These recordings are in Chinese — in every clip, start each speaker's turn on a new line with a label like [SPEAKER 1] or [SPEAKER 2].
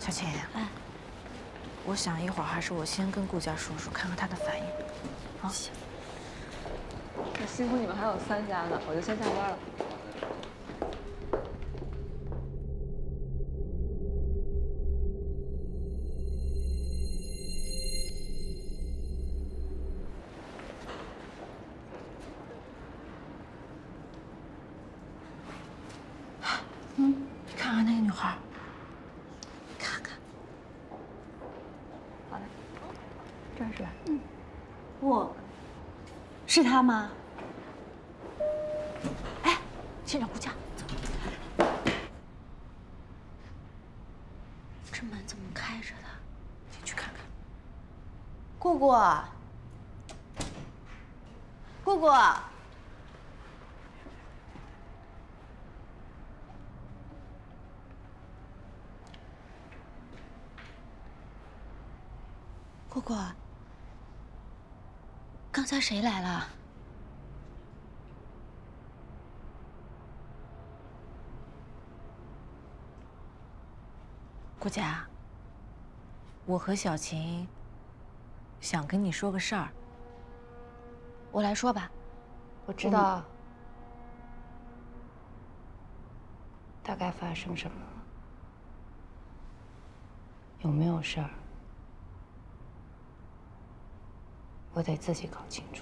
[SPEAKER 1] 小琴，哎，我想一会儿还是我先跟顾家说说，看看他的反应。啊，行。
[SPEAKER 2] 那辛苦你们还有3家呢，我就先下班了。
[SPEAKER 1] 你看看那个女孩，
[SPEAKER 2] 看看。好嘞，这儿是吧？
[SPEAKER 3] 不，是他吗？
[SPEAKER 1] 哎，先找顾家。走。
[SPEAKER 3] 这门怎么开着的？
[SPEAKER 1] 进去看看。
[SPEAKER 3] 姑姑，姑姑。 姑姑，刚才谁来了？
[SPEAKER 1] 顾家，我和小琴想跟你说个事儿。
[SPEAKER 3] 我来说吧。
[SPEAKER 4] 我知道大概发生什么了，有没有事儿？ 我得自己搞清楚。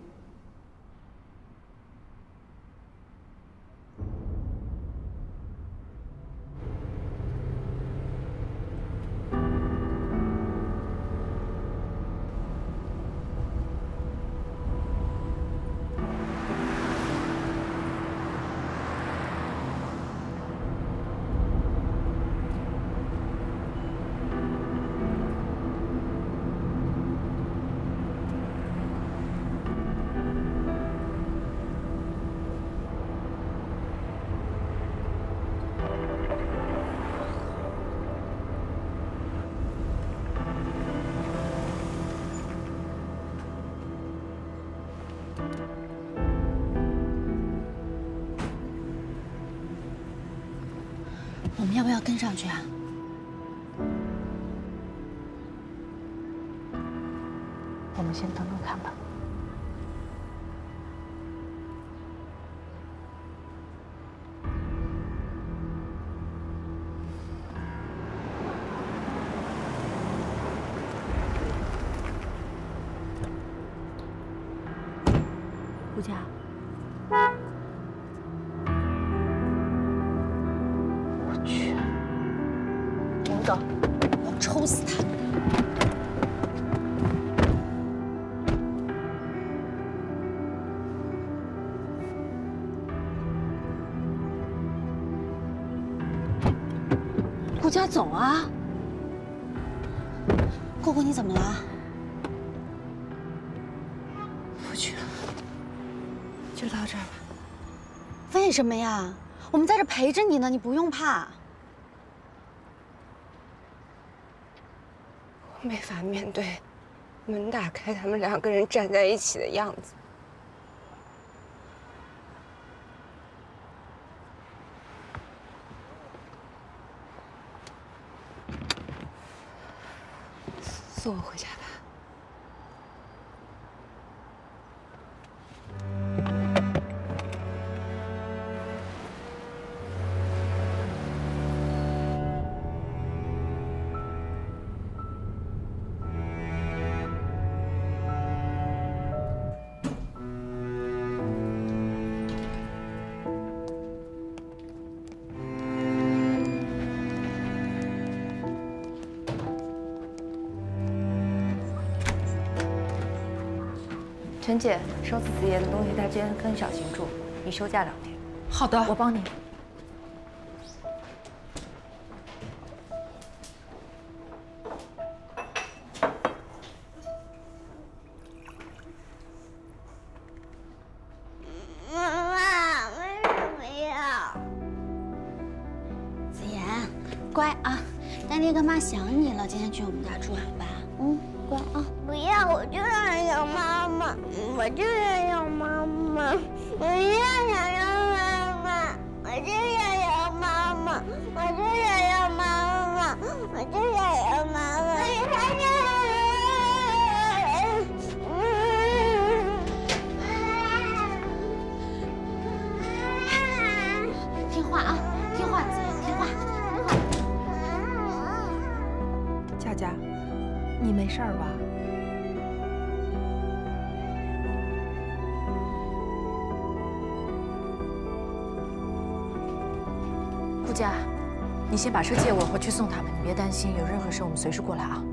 [SPEAKER 3] 我们要不要跟上去啊？
[SPEAKER 1] 我们先等等看吧。顾家。
[SPEAKER 3] 走，我要抽死他！顾家走啊！姑姑，你怎么了？
[SPEAKER 4] 不去了，就到这儿吧。
[SPEAKER 3] 为什么呀？我们在这陪着你呢，你不用怕。
[SPEAKER 4] 没法面对门打开，他们2个人站在一起的样子。送我回家吧。
[SPEAKER 5] 陈姐，收子子爷的东西，他今天跟小琴住，你休假2天。
[SPEAKER 1] 好的，我帮你。
[SPEAKER 6] 妈妈，为什么呀？
[SPEAKER 3] 子言，乖啊，干爹跟妈想你了，今天去我们家住好吧？乖啊。
[SPEAKER 6] 不要，我就想要妈妈，我就想要妈妈，我就想要妈妈，我就想要妈妈，我就想要妈妈。 妈，我就想要妈妈。
[SPEAKER 3] 听话啊，听话，子言，听话。
[SPEAKER 5] 佳佳，你没事儿吧？
[SPEAKER 1] 顾佳，你先把车借我，我去送他们。你别担心，有任何事我们随时过来啊。